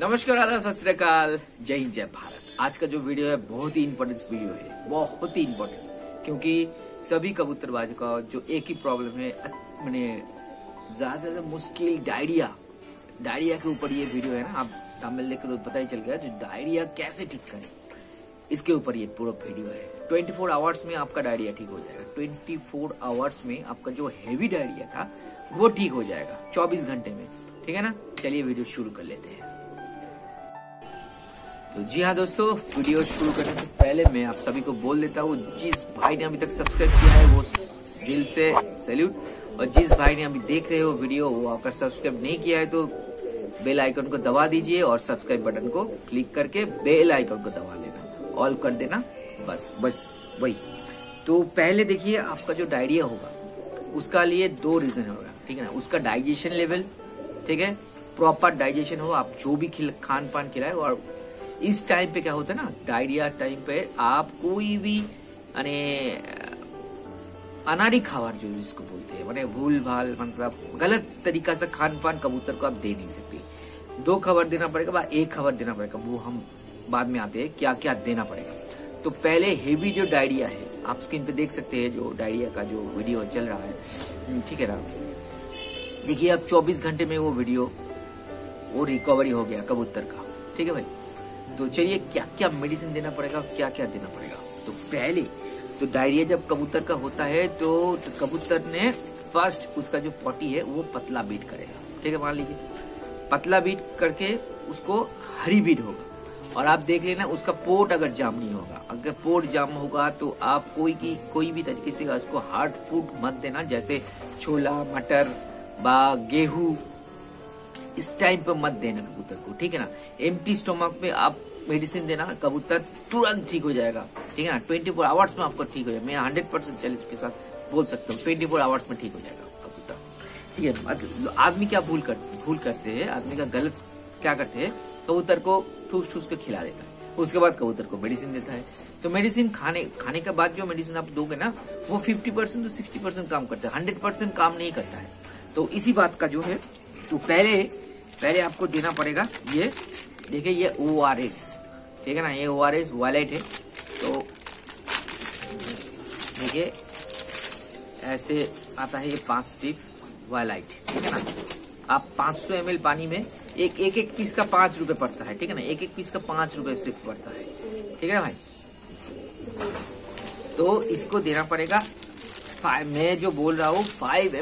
नमस्कार, आदाब, सत श्री अकाल, जय हिंद, जय भारत। आज का जो वीडियो है बहुत ही इंपॉर्टेंट वीडियो है, बहुत ही इंपॉर्टेंट, क्योंकि सभी कबूतरबाज का जो एक ही प्रॉब्लम है, मैंने ज्यादा से ज्यादा मुश्किल डायरिया के ऊपर ये वीडियो है ना। आप थंबनेल देख के तो पता ही चल गया, जो डायरिया कैसे ठीक करें इसके ऊपर ये पूरा वीडियो है। 24 आवर्स में आपका डायरिया ठीक हो जाएगा। 24 आवर्स में आपका जो हैवी डायरिया था वो ठीक हो जाएगा 24 घंटे में, ठीक है ना। चलिए वीडियो शुरू कर लेते हैं। तो जी हाँ दोस्तों, वीडियो शुरू करने से पहले मैं आप सभी को बोल देता हूँ, जिस भाई ने अभी तक सब्सक्राइब किया है वो दिल से सैल्यूट, और जिस भाई ने अभी देख रहे हो वीडियो वो अगर सब्सक्राइब नहीं किया है तो बेल आइकन को दबा दीजिए और सब्सक्राइब बटन को क्लिक करके बेल आइकन को दबा लेना, ऑल कर देना, बस वही। तो पहले देखिए, आपका जो डायरिया होगा उसका लिए 2 रीजन होगा, ठीक है ना। उसका डाइजेशन लेवल, ठीक है, प्रॉपर डाइजेशन हो, आप जो भी खान पान खिलाए। और इस टाइम पे क्या होता है ना, डायरिया टाइम पे आप कोई भी अनाड़ी खावर जो जिसको बोलते हैं, माने भूल भाल, मतलब गलत तरीका से खान पान कबूतर को आप दे नहीं सकते। 2 खबर देना पड़ेगा, 1 खबर देना पड़ेगा, वो हम बाद में आते हैं क्या क्या देना पड़ेगा। तो पहले हेवी जो डायरिया है, आप स्क्रीन पे देख सकते हैं जो डायरिया का जो वीडियो चल रहा है, ठीक है ना। देखिए अब 24 घंटे में वो वीडियो वो रिकवरी हो गया कबूतर का, ठीक है भाई। तो चलिए क्या क्या मेडिसिन देना पड़ेगा, क्या क्या देना पड़ेगा। तो पहले तो डायरिया जब कबूतर का होता है तो कबूतर ने फर्स्ट उसका जो पॉटी है वो पतला बीट करेगा, ठीक है। मान लीजिए पतला बीट करके उसको हरी बीट होगा, और आप देख लेना उसका पोर्ट अगर जाम नहीं होगा। अगर पोर्ट जाम होगा तो आप कोई भी तरीके से उसको हार्ड फूड मत देना, जैसे छोला, मटर बा गेहूं, इस टाइम पे मत देना कबूतर को, ठीक है ना। एम्प्टी स्टोमक पे आप मेडिसिन देना, कबूतर तुरंत ठीक हो जाएगा, ठीक है ना। 24 आवर्स में आपको ठीक हो जाएगा। मैं 100% चैलेंज के साथ बोल सकता हूँ 24 आवर्स में ठीक हो जाएगा कबूतर, ठीक है। आदमी क्या भूल करते हैं, आदमी का गलत क्या करते हैं, कबूतर को ठूस के खिला देता है, उसके बाद कबूतर को मेडिसिन देता है। तो मेडिसिन खाने के बाद जो मेडिसिन आप दोगे ना, वो 50% से 60% काम करता है, 100% काम नहीं करता है। तो इसी बात का जो है, तो पहले आपको देना पड़ेगा ये, देखिए ये ORS, ठीक है ना, ये ORS वायलाइट है। तो देखिए ऐसे आता है ये 5 स्टिप वायलाइट, ठीक है ना। आप 500 ml पानी में एक पीस का 5 रुपए पड़ता है, ठीक है ना। एक पीस का 5 रुपए सिर्फ पड़ता है, ठीक है ना भाई। तो इसको देना पड़ेगा, मैं जो बोल रहा हूँ 5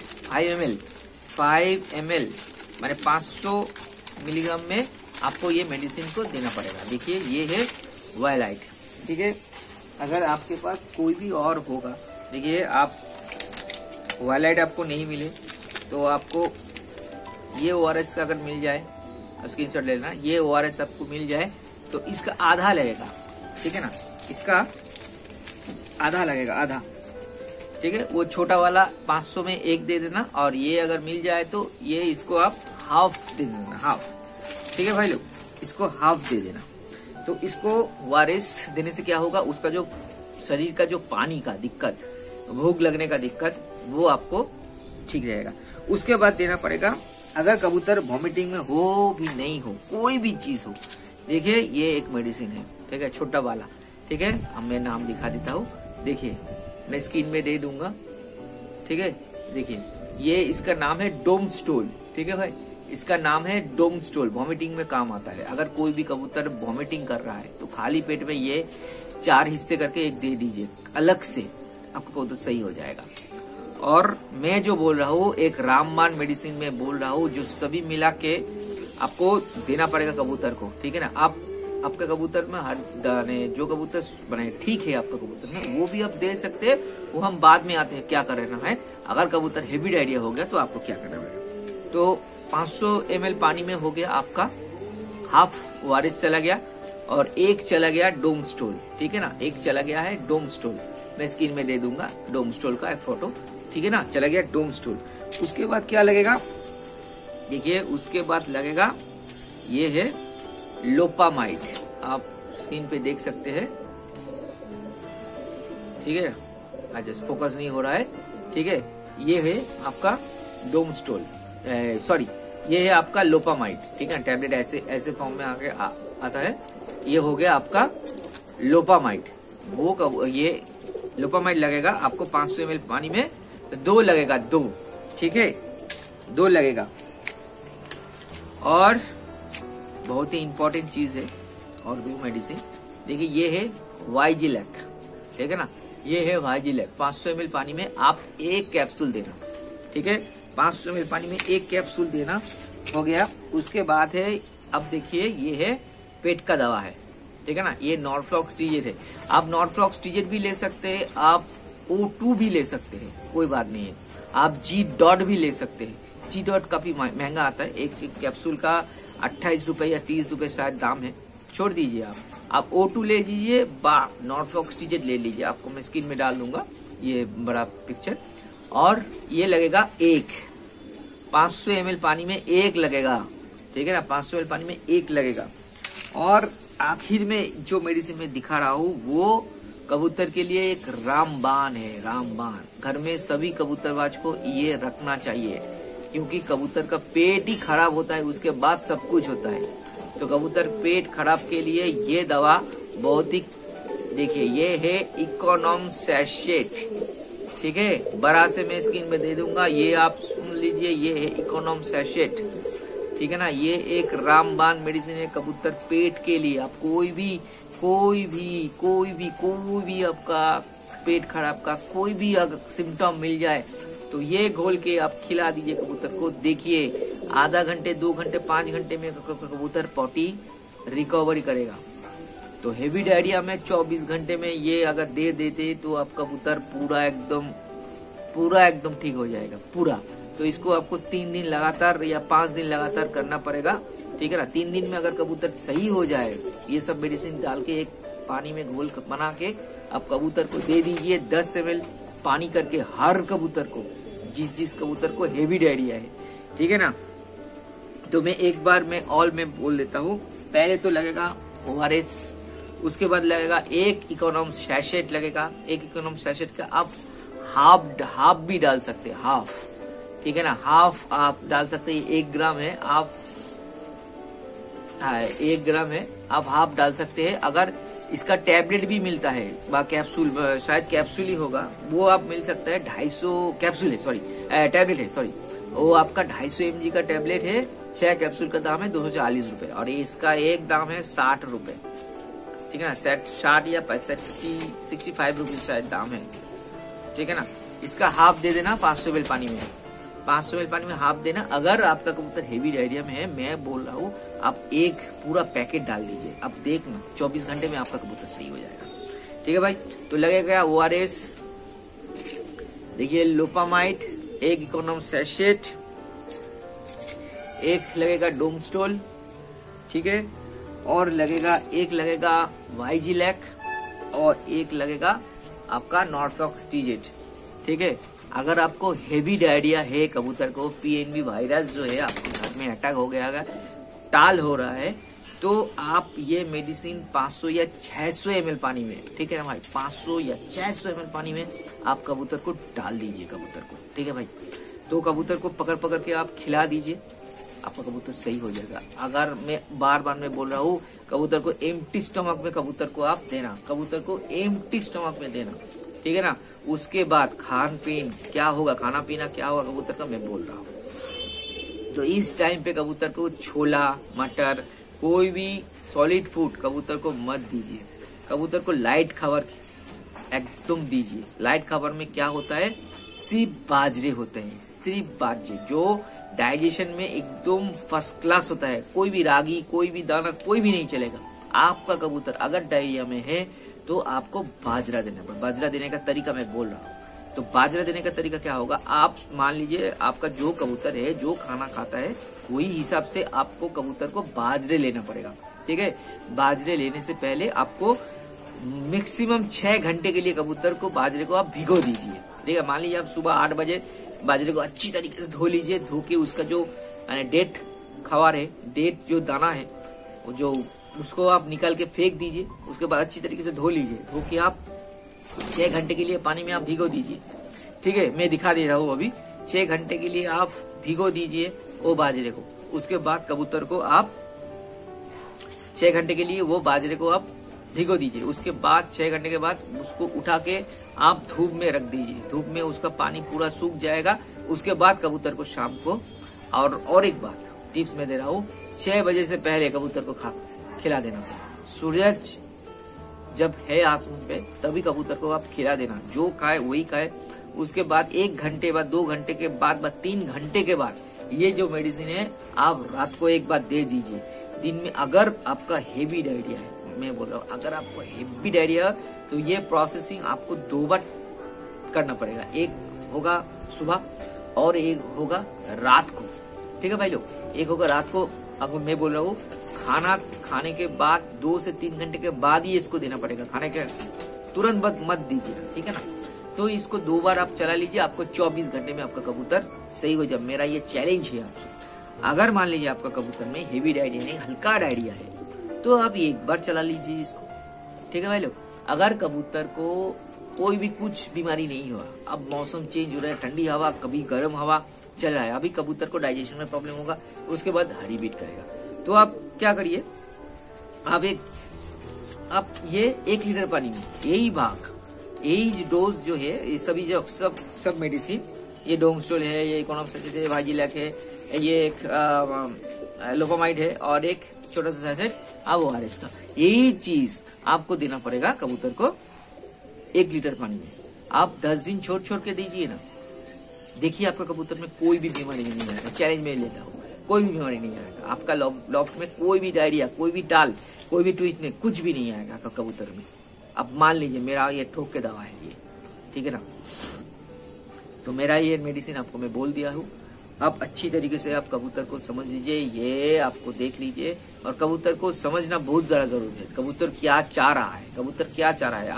ml माने 500 मिलीग्राम में आपको ये मेडिसिन को देना पड़ेगा। देखिए ये है वायलाइट, ठीक है। अगर आपके पास कोई भी और होगा, देखिए आप वायलाइट आपको नहीं मिले तो आपको ये ORS का अगर मिल जाए, स्क्रीनशॉट ले लेना, ये ORS आपको मिल जाए तो इसका आधा लगेगा, ठीक है ना। इसका आधा लगेगा, आधा, ठीक है। वो छोटा वाला 500 में 1 दे देना, और ये अगर मिल जाए तो ये इसको आप हाफ दे देना, हाफ, ठीक है भाई लोग, इसको हाफ दे देना। तो इसको ORS देने से क्या होगा, उसका जो शरीर का जो पानी का दिक्कत, भूख लगने का दिक्कत, वो आपको ठीक रहेगा। उसके बाद देना पड़ेगा, अगर कबूतर वॉमिटिंग में हो भी नहीं हो, कोई भी चीज हो, देखिए ये एक मेडिसिन है, ठीक है, छोटा वाला, ठीक है। अब मैं नाम दिखा देता हूँ, देखिए मैं स्क्रीन में दे दूंगा, ठीक है। देखिए ये इसका नाम है डोमस्टोल, ठीक है भाई, इसका नाम है डोमस्टोल, वॉमिटिंग में काम आता है। अगर कोई भी कबूतर वॉमिटिंग कर रहा है तो खाली पेट में ये 4 हिस्से करके एक दे दीजिए अलग से, आपका कबूतर सही हो जाएगा। और मैं जो बोल रहा हूँ एक रामबाण मेडिसिन में बोल रहा हूँ, जो सभी मिला के आपको देना पड़ेगा कबूतर को, ठीक है ना। आपका कबूतर में हर दाने जो कबूतर बने ठीक है आपका कबूतर में, वो भी आप दे सकते हैं, वो हम बाद में आते हैं क्या करना है। अगर कबूतर हेवी डायरिया हो गया तो आपको क्या करना पड़ेगा। तो 500 ml पानी में हो गया आपका हाफ ORS चला गया, और 1 चला गया डोमस्टोल, ठीक है ना। 1 चला गया है डोमस्टोल, मैं स्क्रीन में दे दूंगा डोमस्टोल का एक फोटो, ठीक है ना। चला गया डोमस्टोल। उसके बाद क्या लगेगा, देखिए उसके बाद लगेगा ये है लोपामाइड, आप स्क्रीन पे देख सकते हैं, ठीक है। आज फोकस नहीं हो रहा है, ठीक है। ये है आपका डोमस्टोल, सॉरी ये है आपका लोपामाइड, ठीक है, टैबलेट ऐसे फॉर्म में आके आता है। ये हो गया आपका लोपामाइड। ये लोपामाइड लगेगा आपको 500 ml पानी में 2 लगेगा, 2, ठीक है, 2 लगेगा। और बहुत ही इंपॉर्टेंट चीज है और 2 मेडिसिन, देखिए ये है वाइजिलैक, ठीक है ना, ये है वाइजिलैक। 500 ml पानी में आप 1 कैप्सूल देना, ठीक है, 500 ml पानी में 1 कैप्सूल देना, हो गया। उसके बाद है, अब देखिए ये है पेट का दवा है, ठीक है ना, ये नॉर्फ्लॉक्सिजेट है। आप नॉर्फ्लॉक्सिजेट भी ले सकते हैं, आप O2 भी ले सकते हैं, कोई बात नहीं है। आप G.DOT भी ले सकते हैं। G.DOT काफी महंगा आता है, एक कैप्सूल का 28 रुपए या 30 रुपए शायद दाम है, छोड़ दीजिए आप O2 ले लीजिए, नॉर्फ्लॉक्सिजेट ले लीजिए, आपको मैं स्क्रीन में डाल दूंगा ये बड़ा पिक्चर। और ये लगेगा 1, 500 ml पानी में 1 लगेगा, ठीक है ना, 500 ml पानी में 1 लगेगा। और आखिर में जो मेडिसिन में दिखा रहा हूँ वो कबूतर के लिए एक रामबाण है, रामबाण। घर में सभी कबूतरबाज को ये रखना चाहिए, क्योंकि कबूतर का पेट ही खराब होता है, उसके बाद सब कुछ होता है। तो कबूतर पेट खराब के लिए ये दवा बहुत ही, देखिए ये है इकोनॉम सैशेट, ठीक है, बड़ा से मैं स्क्रीन में दे दूंगा, ये आप सुन लीजिए, ये है इकोनॉम सैशेट, ठीक है ना। ये एक रामबाण मेडिसिन है कबूतर पेट के लिए। आप कोई भी आपका पेट खराब का कोई भी अगर सिम्टम मिल जाए तो ये घोल के आप खिला दीजिए कबूतर को। देखिए आधा घंटे, 2 घंटे, 5 घंटे में कबूतर पॉटी रिकवरी करेगा। तो हेवी डायरिया में 24 घंटे में ये अगर दे देते तो आप कबूतर पूरा एकदम ठीक हो जाएगा पूरा। तो इसको आपको 3 दिन लगातार या 5 दिन लगातार करना पड़ेगा, ठीक है ना। 3 दिन में अगर कबूतर सही हो जाए, ये सब मेडिसिन डाल के एक पानी में घोल बना के आप कबूतर को दे दीजिए 10 ml पानी करके हर कबूतर को, जिस कबूतर को हेवी डायरिया है, ठीक है ना। तो मैं एक बार में बोल देता हूँ। पहले तो लगेगा ORS, उसके बाद लगेगा 1 इकोनॉम सैशेट लगेगा। 1 इकोनॉम सैशेट का आप हाफ भी डाल सकते हैं, हाफ, ठीक है ना, हाफ आप डाल सकते हैं। 1 ग्राम है, आप 1 ग्राम है, आप हाफ डाल सकते हैं। अगर इसका टैबलेट भी मिलता है, कैप्सूल, शायद कैप्सूल ही होगा, वो आप मिल सकता है। 250 कैप्सूल है, सॉरी टैबलेट है, सॉरी, वो आपका 250 mg का टैबलेट है। 6 कैप्सूल का दाम है 240 रुपए और इसका एक दाम है 60 रुपए, ठीक है ना, 60 या 65 रुपीज शायद दाम है, ठीक है ना। इसका हाफ दे देना 500 ml पानी में, 500 ml पानी में हाफ देना। अगर आपका कबूतर हेवी डायरिया में है, मैं बोल रहा हूँ आप एक पूरा पैकेट डाल दीजिए, अब देखना 24 घंटे में आपका कबूतर सही हो जाएगा, ठीक है भाई। तो लगेगा ORS, देखिए लोपामाइड, 1 इकोनॉम सैशेट, 1 लगेगा डोमस्टोल, ठीक है, और एक लगेगा वाइजिलैक और 1 लगेगा आपका नॉर्फ्लॉक्सिजेट, ठीक है। अगर आपको हेवी डायरिया है, कबूतर को PNV वायरस जो है आपके घर में अटैक हो गया, अगर टाल हो रहा है, तो आप ये मेडिसिन 500 या 600 ml पानी में, ठीक है ना भाई, 500 या 600 ml पानी में आप कबूतर को डाल दीजिए कबूतर को, ठीक है भाई। तो कबूतर को पकड़ के आप खिला दीजिए, आपका कबूतर सही हो जाएगा। अगर मैं बार मैं बोल रहा हूँ, कबूतर को एम्प्टी स्टमक में कबूतर को आप देना, कबूतर को एम्प्टी स्टमक में देना, ठीक है ना। उसके बाद खाना पीना क्या होगा कबूतर का, मैं बोल रहा हूँ। तो इस टाइम पे कबूतर को छोला, मटर, कोई भी सॉलिड फूड कबूतर को मत दीजिए। कबूतर को लाइट खबर एकदम दीजिए। लाइट खबर में क्या होता है, सिर्फ बाजरे होते हैं, सिर्फ बाजरे, जो डाइजेशन में एकदम फर्स्ट क्लास होता है। कोई भी रागी, कोई भी दाना, कोई भी नहीं चलेगा। आपका कबूतर अगर डायरिया में है तो आपको बाजरा देना पड़ेगा। बाजरा देने का तरीका मैं बोल रहा हूँ। तो बाजरा देने का तरीका क्या होगा, आप मान लीजिए आपका जो कबूतर है, जो खाना खाता है, वही हिसाब से आपको कबूतर को बाजरे लेना पड़ेगा, ठीक है। बाजरे लेने से पहले आपको मैक्सिमम 6 घंटे के लिए कबूतर को, बाजरे को आप भिगो दीजिए, ठीक है। मान लीजिए आप सुबह 8 बजे बाजरे को अच्छी तरीके से धो लीजिए। धो के उसका जो डेट खबर है, डेट जो दाना है, वो जो उसको आप निकाल के फेंक दीजिए। उसके बाद अच्छी तरीके से धो लीजिए। धो के आप 6 घंटे के लिए पानी में आप भिगो दीजिए, ठीक है। मैं दिखा दे रहा हूँ अभी। 6 घंटे के लिए आप भिगो दीजिए वो बाजरे को, उसके बाद कबूतर को आप 6 घंटे के लिए वो बाजरे को आप भिगो दीजिए। उसके बाद 6 घंटे के बाद उसको उठा के आप धूप में रख दीजिए। धूप में उसका पानी पूरा सूख जाएगा। उसके बाद कबूतर को शाम को और एक बात टिप्स में दे रहा हूँ, 6 बजे से पहले कबूतर को खिला देना। सूरज जब है आसमान पे तभी कबूतर को आप खिला देना, जो खाए वही खाए। उसके बाद 1 घंटे बाद, 2 घंटे के बाद 3 घंटे के बाद ये जो मेडिसिन है आप रात को एक बार दे दीजिए। दिन में अगर आपका हेवी डायरिया है, मैं बोल रहा हूँ अगर आपको हेवी डायरिया तो ये प्रोसेसिंग आपको 2 बार करना पड़ेगा। एक होगा सुबह और एक होगा रात को। ठीक है भाई लोग, एक होगा रात को। अगर मैं बोल रहा हूँ खाना खाने के बाद 2 से 3 घंटे के बाद ही इसको देना पड़ेगा, खाने के तुरंत मत दीजिए। ठीक है ना, तो इसको 2 बार आप चला लीजिए, आपको 24 घंटे में आपका कबूतर सही हो जाए। मेरा ये चैलेंज है आपसे। अगर मान लीजिए आपका कबूतर में हेवी डायरिया नहीं, हल्का डायरिया है, तो आप एक बार चला लीजिए इसको। ठीक है भाई लोग, अगर कबूतर को कोई भी कुछ बीमारी नहीं हुआ, अब मौसम चेंज हो रहा है, ठंडी हवा कभी गर्म हवा चल रहा है, अभी कबूतर को डाइजेशन में प्रॉब्लम होगा, उसके बाद हार्ट बीट करेगा, तो आप क्या करिए, आप ये 1 लीटर पानी में यही डोज जो है, ये सभी जो सब मेडिसिन, ये डोमस्टोल है, ये इकोनॉमिक है, वाजिलैक है, ये एक लोपामाइड है और एक छोटा सा सैचेट ORS का, यही चीज आपको देना पड़ेगा कबूतर को 1 लीटर पानी में। आप 10 दिन छोड़ के दीजिए ना, देखिए आपका कबूतर में कोई भी बीमारी नहीं आएगा। चैलेंज में लेता हूँ, कोई भी बीमारी नहीं आएगा आपका लॉफ्ट में, कोई भी डायरिया, कोई भी टाल, कोई भी ट्वीट में कुछ भी नहीं आएगा आपका कबूतर में। अब मान लीजिए मेरा ये ठोक के दवा है ये, ठीक है ना, तो मेरा ये मेडिसिन आपको मैं बोल दिया हूँ। आप अच्छी तरीके से आप कबूतर को समझ लीजिए, ये आपको देख लीजिए, और कबूतर को समझना बहुत ज्यादा जरूरी है। कबूतर क्या चाह रहा है, कबूतर क्या चाह रहा है।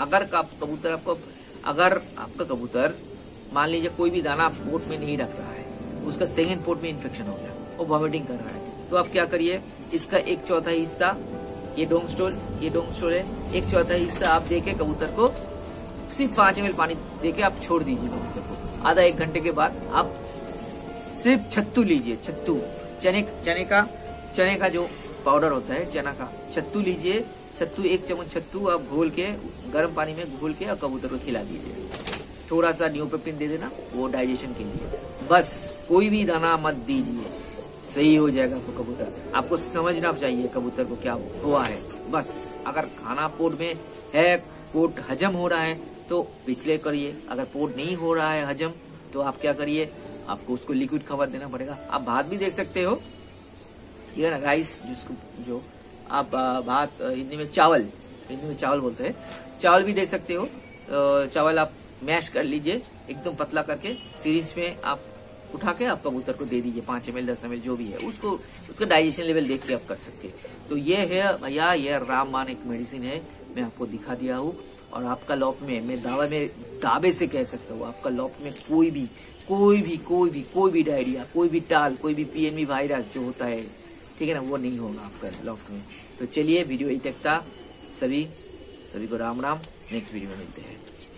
अगर आपका कबूतर मान लीजिए कोई भी दाना पोट में नहीं रख रहा है, उसका सेकंड पोट में इन्फेक्शन हो गया, वो वॉमिटिंग कर रहा है, तो आप क्या करिए, इसका 1/4 हिस्सा ये डोमस्टोल है, 1/4 हिस्सा आप देके कबूतर को सिर्फ 5 ml पानी देके आप छोड़ दीजिए कबूतर को। आधा 1 घंटे के बाद आप सिर्फ छत्तू लीजिए, चने का जो पाउडर होता है, चना का छत्तू लीजिए, 1 चम्मच छत्तू आप घोल के गर्म पानी में घोल के और कबूतर को खिला दीजिए। थोड़ा सा न्यूपेप्टिन दे देना, वो डाइजेशन के लिए, बस कोई भी दाना मत दीजिए, सही हो जाएगा आपको कबूतर। आपको समझना चाहिए कबूतर को क्या हुआ है, बस अगर खाना पोट में है, पोट हजम हो रहा है तो पिछले करिए, अगर पोट नहीं हो रहा है हजम तो आप क्या करिए, आपको उसको लिक्विड खाबर देना पड़ेगा। आप भात भी देख सकते हो, ठीक है ना, राइस जिसको जो आप भात हिंदी में चावल बोलते हैं, चावल भी दे सकते हो। चावल आप मैश कर लीजिए एकदम पतला करके, सीरीज में आप उठा के आप कबूतर को दे दीजिए, 5 ml 10 ml जो भी है, उसका डाइजेशन लेवल देख के आप कर सकते हैं। तो ये है भैया, ये रामबाण एक मेडिसिन है, मैं आपको दिखा दिया हूँ। और आपका लॉफ्ट में मैं दावे से कह सकता हूँ, आपका लॉफ्ट में कोई भी डायरिया, कोई भी टाल, कोई भी PNV वायरस जो होता है, ठीक है ना, वो नहीं होगा आपका लॉफ्ट में। तो चलिए वीडियो यही तक था, सभी को राम राम, नेक्स्ट वीडियो में मिलते हैं।